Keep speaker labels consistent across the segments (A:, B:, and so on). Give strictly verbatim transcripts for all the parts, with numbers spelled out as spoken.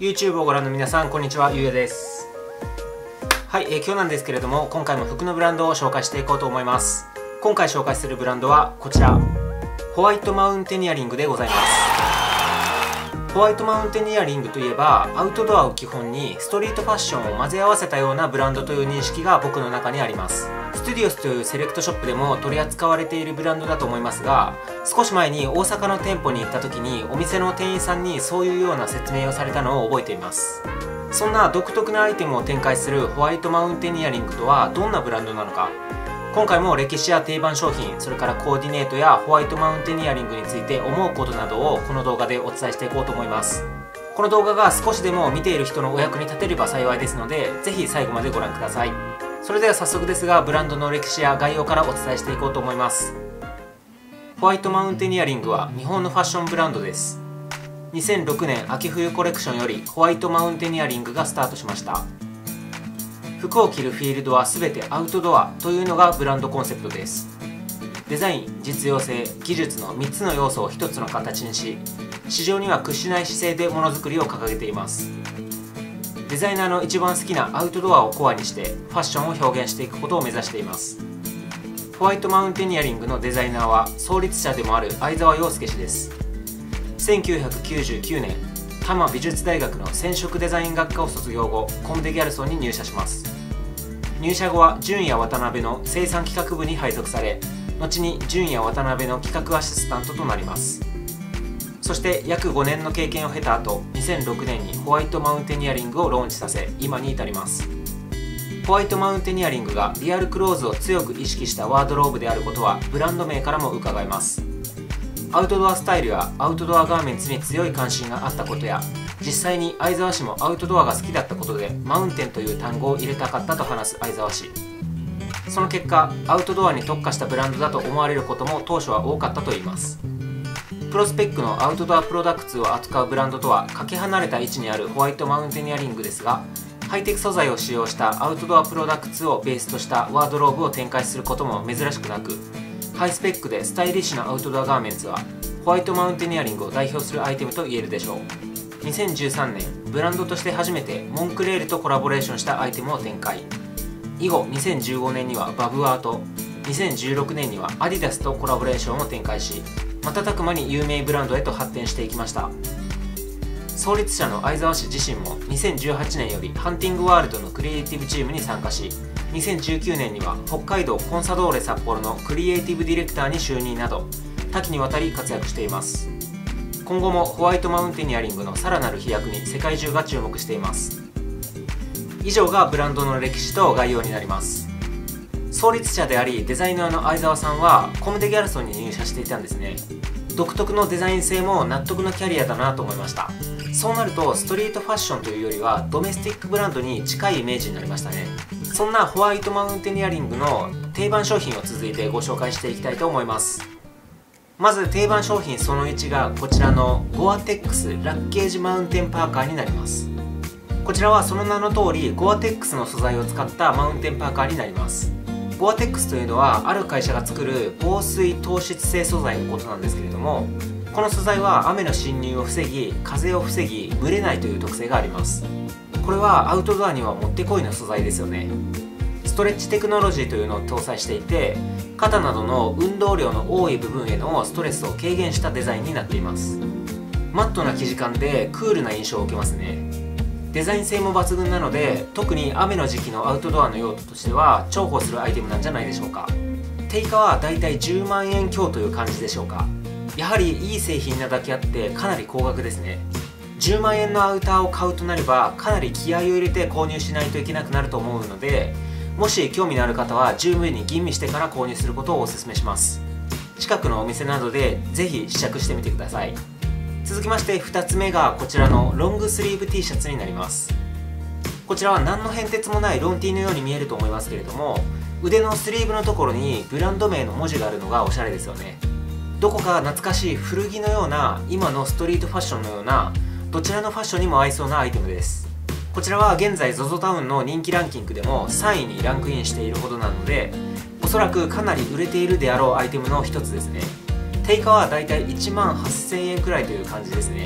A: YouTube をご覧の皆さん、こんにちは、ゆうやです。はい、えー、今日なんですけれども、今回も服のブランドを紹介していこうと思います。今回紹介するブランドはこちら、ホワイトマウンテニアリングでございます。ホワイトマウンテニアリングといえば、アウトドアを基本にストリートファッションを混ぜ合わせたようなブランドという認識が僕の中にあります。ステュディオスというセレクトショップでも取り扱われているブランドだと思いますが、少し前に大阪の店舗に行った時にお店の店員さんにそういうような説明をされたのを覚えています。そんな独特なアイテムを展開するホワイトマウンテニアリングとはどんなブランドなのか、今回も歴史や定番商品、それからコーディネートやホワイトマウンテニアリングについて思うことなどをこの動画でお伝えしていこうと思います。この動画が少しでも見ている人のお役に立てれば幸いですので、ぜひ最後までご覧ください。それでは早速ですが、ブランドの歴史や概要からお伝えしていこうと思います。ホワイトマウンテニアリングは日本のファッションブランドです。にせんろくねん秋冬コレクションよりホワイトマウンテニアリングがスタートしました。服を着るフィールドは全てアウトドアというのがブランドコンセプトです。デザイン、実用性、技術のみっつの要素をひとつの形にし、市場には屈しない姿勢でものづくりを掲げています。デザイナーの一番好きなアウトドアをコアにしてファッションを表現していくことを目指しています。ホワイトマウンテニアリングのデザイナーは創立者でもある相沢洋介氏です。せんきゅうひゃくきゅうじゅうきゅうねん、多摩美術大学の染色デザイン学科を卒業後、コムデ・ギャルソンに入社します。入社後は純也渡辺の生産企画部に配属され、後に純也渡辺の企画アシスタントとなります。そして約ごねんの経験を経た後、にせんろくねんにホワイトマウンテニアリングをローンチさせ、今に至ります。ホワイトマウンテニアリングがリアルクローズを強く意識したワードローブであることはブランド名からも伺えます。アウトドアスタイルやアウトドアガーメンツに強い関心があったことや、実際に相沢氏もアウトドアが好きだったことでマウンテンという単語を入れたかったと話す相沢氏。その結果、アウトドアに特化したブランドだと思われることも当初は多かったといいます。プロスペックのアウトドアプロダクツを扱うブランドとはかけ離れた位置にあるホワイトマウンテニアリングですが、ハイテク素材を使用したアウトドアプロダクツをベースとしたワードローブを展開することも珍しくなく、ハイスペックでスタイリッシュなアウトドアガーメンツはホワイトマウンテニアリングを代表するアイテムと言えるでしょう。にせんじゅうさんねん、ブランドとして初めてモンクレールとコラボレーションしたアイテムを展開。以後にせんじゅうごねんにはバブアート、にせんじゅうろくねんにはアディダスとコラボレーションを展開し、瞬く間に有名ブランドへと発展していきました。創立者の相沢氏自身もにせんじゅうはちねんよりハンティングワールドのクリエイティブチームに参加し、にせんじゅうきゅうねんには北海道コンサドーレ札幌のクリエイティブディレクターに就任など、多岐にわたり活躍しています。今後もホワイトマウンテニアリングのさらなる飛躍に世界中が注目しています。以上がブランドの歴史と概要になります。創立者でありデザイナーの相沢さんはコムデ・ギャルソンに入社していたんですね。独特のデザイン性も納得のキャリアだなと思いました。そうなるとストリートファッションというよりはドメスティックブランドに近いイメージになりましたね。そんなホワイトマウンテニアリングの定番商品を続いてご紹介していきたいと思います。まず定番商品そのいちがこちらのゴアテックスラッケージマウンテンパーカーになります。こちらはその名の通りゴアテックスの素材を使ったマウンテンパーカーになります。ゴアテックスというのはある会社が作る防水透湿性素材のことなんですけれども、この素材は雨の侵入を防ぎ、風を防ぎ、蒸れないという特性があります。これはアウトドアにはもってこいの素材ですよね。ストレッチテクノロジーというのを搭載していて、肩などの運動量の多い部分へのストレスを軽減したデザインになっています。マットな生地感でクールな印象を受けますね。デザイン性も抜群なので、特に雨の時期のアウトドアの用途としては重宝するアイテムなんじゃないでしょうか。定価はだいたいじゅうまんえん強という感じでしょうか。やはりいい製品なだけあってかなり高額ですね。じゅうまんえんのアウターを買うとなればかなり気合を入れて購入しないといけなくなると思うので、もし興味のある方は十分に吟味してから購入することをお勧めします。近くのお店などでぜひ試着してみてください。続きましてふたつめがこちらのロングスリーブ T シャツになります。こちらは何の変哲もないロン T のように見えると思いますけれども、腕のスリーブのところにブランド名の文字があるのがおしゃれですよね。どこか懐かしい古着のような今のストリートファッションのようなどちらのファッションにも合いそうなアイテムです。こちらは現在 ゾゾ タウンの人気ランキングでもさんいにランクインしているほどなので、おそらくかなり売れているであろうアイテムの一つですね。定価はだいたいいちまんはっせんえんくらいという感じですね。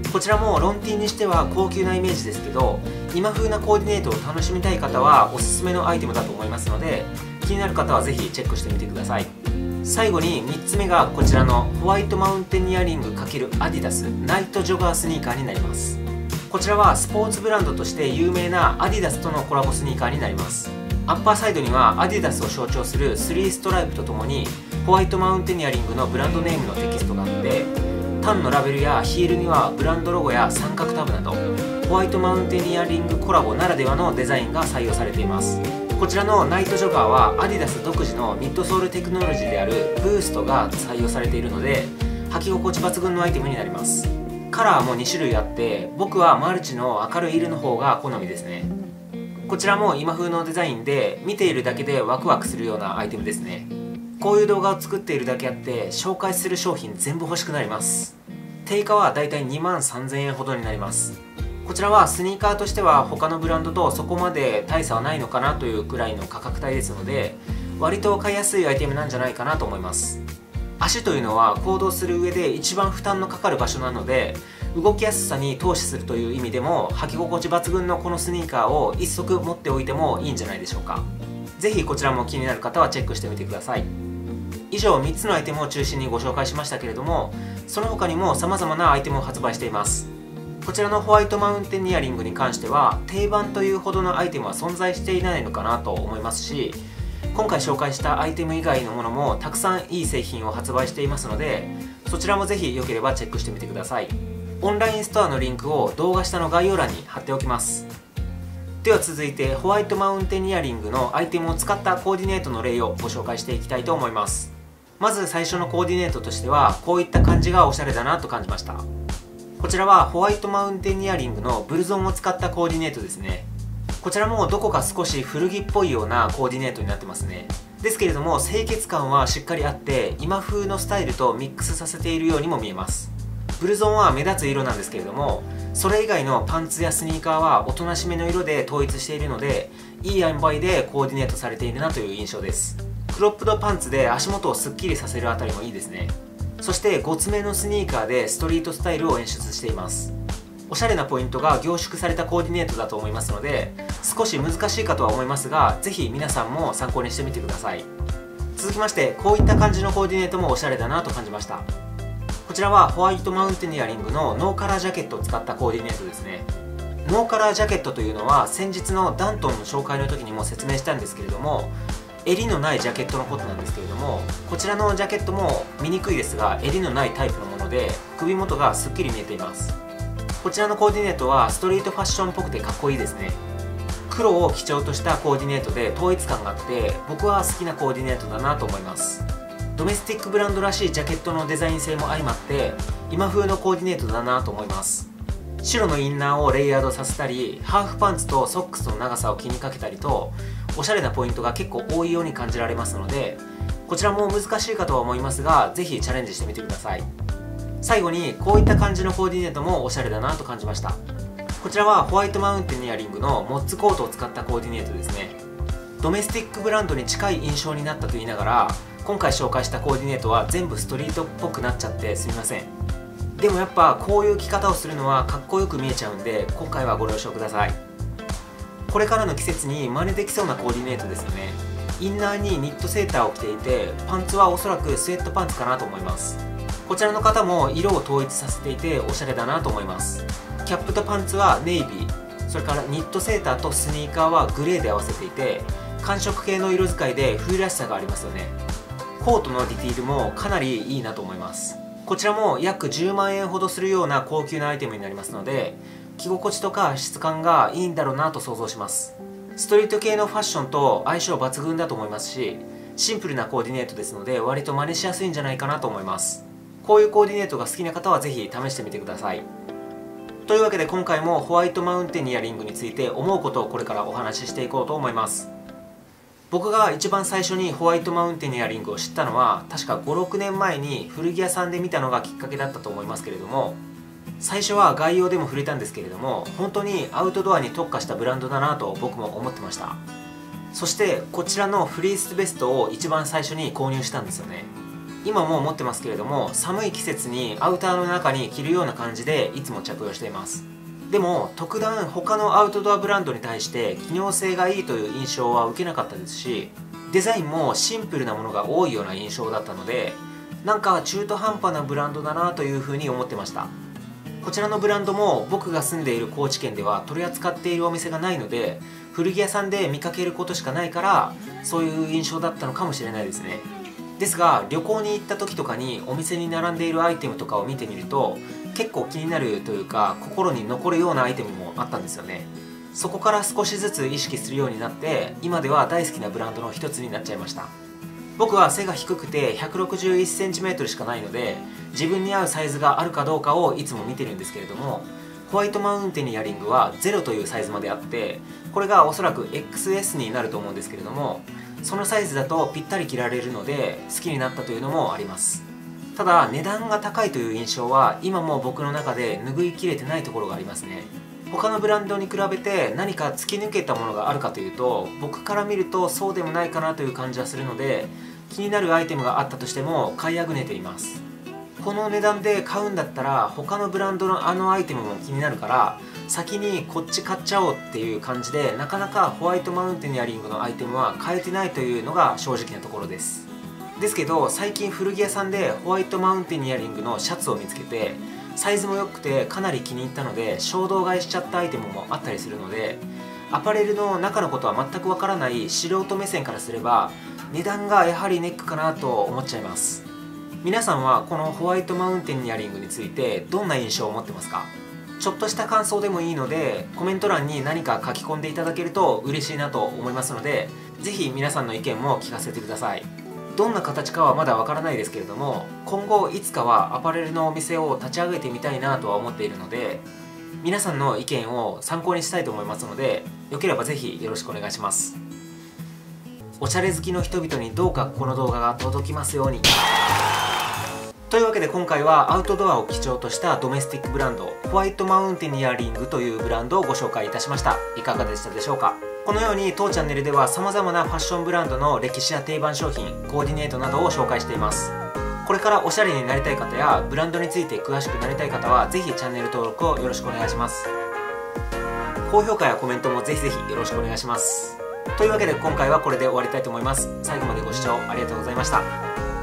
A: こちらもロンティーにしては高級なイメージですけど、今風なコーディネートを楽しみたい方はおすすめのアイテムだと思いますので、気になる方はぜひチェックしてみてください。最後にみっつめがこちらのホワイトマウンテニアリング×アディダスナイトジョガースニーカーになります。こちらはスポーツブランドとして有名なアディダスとのコラボスニーカーになります。アッパーサイドにはアディダスを象徴するスリーストライプとともにホワイトマウンテニアリングのブランドネームのテキストがあって、タンのラベルやヒールにはブランドロゴや三角タブなどホワイトマウンテニアリングコラボならではのデザインが採用されています。こちらのナイトジョガーはアディダス独自のミッドソールテクノロジーであるブーストが採用されているので、履き心地抜群のアイテムになります。カラーもにしゅるいあって、僕はマルチの明るい色の方が好みですね。こちらも今風のデザインで見ているだけでワクワクするようなアイテムですね。こういう動画を作っているだけあって紹介する商品全部欲しくなります。定価はだいたいにまんさんぜんえんほどになります。こちらはスニーカーとしては他のブランドとそこまで大差はないのかなというくらいの価格帯ですので、割と買いやすいアイテムなんじゃないかなと思います。足というのは行動する上で一番負担のかかる場所なので、動きやすさに投資するという意味でも履き心地抜群のこのスニーカーを一足持っておいてもいいんじゃないでしょうか。ぜひこちらも気になる方はチェックしてみてください。以上みっつのアイテムを中心にご紹介しましたけれども、その他にも様々なアイテムを発売しています。こちらのホワイトマウンテニアリングに関しては定番というほどのアイテムは存在していないのかなと思いますし、今回紹介したアイテム以外のものもたくさんいい製品を発売していますので、そちらもぜひ良ければチェックしてみてください。オンラインストアのリンクを動画下の概要欄に貼っておきます。では続いてホワイトマウンテニアリングのアイテムを使ったコーディネートの例をご紹介していきたいと思います。まず最初のコーディネートとしてはこういった感じがおしゃれだなと感じました。こちらはホワイトマウンテニアリングのブルゾンを使ったコーディネートですね。こちらもどこか少し古着っぽいようなコーディネートになってますね。ですけれども清潔感はしっかりあって今風のスタイルとミックスさせているようにも見えます。ブルゾンは目立つ色なんですけれども、それ以外のパンツやスニーカーはおとなしめの色で統一しているので、いい塩梅でコーディネートされているなという印象です。クロップドパンツで足元をスッキリさせるあたりもいいですね。そしてごつめのスニーカーでストリートスタイルを演出しています。おしゃれなポイントが凝縮されたコーディネートだと思いますので、少し難しいかとは思いますが、ぜひ皆さんも参考にしてみてください。続きましてこういった感じのコーディネートもおしゃれだなと感じました。こちらはホワイトマウンテニアリングのノーカラージャケットを使ったコーディネートですね。ノーカラージャケットというのは先日のダントンの紹介の時にも説明したんですけれども、襟のないジャケットのことなんですけれども、こちらのジャケットも見にくいですが襟のないタイプのもので首元がすっきり見えています。こちらのコーディネートはストリートファッションっぽくてかっこいいですね。黒を基調としたコーディネートで統一感があって僕は好きなコーディネートだなと思います。ドメスティックブランドらしいジャケットのデザイン性も相まって今風のコーディネートだなと思います。白のインナーをレイヤードさせたり、ハーフパンツとソックスの長さを気にかけたりとおしゃれなポイントが結構多いように感じられますので、こちらも難しいかとは思いますがぜひチャレンジしてみてください。最後にこういった感じのコーディネートもおしゃれだなと感じました。こちらはホワイトマウンテニアリングのモッツコートを使ったコーディネートですね。ドメスティックブランドに近い印象になったと言いながら、今回紹介したコーディネートは全部ストリートっぽくなっちゃってすみません。でもやっぱこういう着方をするのはかっこよく見えちゃうんで今回はご了承ください。これからの季節に真似できそうなコーディネートですよね。インナーにニットセーターを着ていてパンツはおそらくスウェットパンツかなと思います。こちらの方も色を統一させていておしゃれだなと思います。キャップとパンツはネイビー、それからニットセーターとスニーカーはグレーで合わせていて寒色系の色使いで冬らしさがありますよね。コートのディティールもかなりいいなと思います。こちらも約じゅうまんえんほどするような高級なアイテムになりますので、着心地とか質感がいいんだろうなと想像します。ストリート系のファッションと相性抜群だと思いますし、シンプルなコーディネートですので割と真似しやすいんじゃないかなと思います。こういうコーディネートが好きな方はぜひ試してみてください。というわけで今回もホワイトマウンテニアリングについて思うことをこれからお話ししていこうと思います。僕が一番最初にホワイトマウンテニアリングを知ったのは確かごろくねんまえに古着屋さんで見たのがきっかけだったと思いますけれども、最初は概要でも触れたんですけれども本当にアウトドアに特化したブランドだなと僕も思ってました。そしてこちらのフリースベストを一番最初に購入したんですよね。 今も持ってますけれども、寒い季節にアウターの中に着るような感じでいつも着用しています。でも特段他のアウトドアブランドに対して機能性がいいという印象は受けなかったですし、デザインもシンプルなものが多いような印象だったので、なんか中途半端なブランドだなというふうに思ってました。こちらのブランドも僕が住んでいる高知県では取り扱っているお店がないので、古着屋さんで見かけることしかないから、そういう印象だったのかもしれないですね。ですが旅行に行った時とかにお店に並んでいるアイテムとかを見てみると、結構気になるというか心に残るようなアイテムもあったんですよね。そこから少しずつ意識するようになって、今では大好きなブランドの一つになっちゃいました。僕は背が低くて ひゃくろくじゅういちセンチメートル しかないので、自分に合うサイズがあるかどうかをいつも見てるんですけれども、ホワイトマウンテニアリングはゼロというサイズまであって、これがおそらく エックスエス になると思うんですけれども、そのサイズだとぴったり着られるので好きになったというのもあります。ただ値段が高いという印象は今も僕の中で拭いきれてないところがありますね。他のブランドに比べて何か突き抜けたものがあるかというと、僕から見るとそうでもないかなという感じはするので、気になるアイテムがあったとしても買いあぐねています。この値段で買うんだったら他のブランドのあのアイテムも気になるから、先にこっち買っちゃおうっていう感じで、なかなかホワイトマウンテニアリングのアイテムは買えてないというのが正直なところです。ですけど最近古着屋さんでホワイトマウンテニアリングのシャツを見つけて、サイズも良くてかなり気に入ったので衝動買いしちゃったアイテムもあったりするので、アパレルの中のことは全くわからない素人目線からすれば値段がやはりネックかなと思っちゃいます。皆さんはこのホワイトマウンテニアリングについてどんな印象を持ってますか？ちょっとした感想でもいいのでコメント欄に何か書き込んでいただけると嬉しいなと思いますので、ぜひ皆さんの意見も聞かせてください。どんな形かはまだわからないですけれども、今後いつかはアパレルのお店を立ち上げてみたいなとは思っているので、皆さんの意見を参考にしたいと思いますので、よければぜひよろしくお願いします。おしゃれ好きの人々にどうかこの動画が届きますように。というわけで今回はアウトドアを基調としたドメスティックブランド、ホワイトマウンテニアリングというブランドをご紹介いたしました。いかがでしたでしょうか？このように当チャンネルでは様々なファッションブランドの歴史や定番商品、コーディネートなどを紹介しています。これからおしゃれになりたい方やブランドについて詳しくなりたい方はぜひチャンネル登録をよろしくお願いします。高評価やコメントもぜひぜひよろしくお願いします。というわけで今回はこれで終わりたいと思います。最後までご視聴ありがとうございました。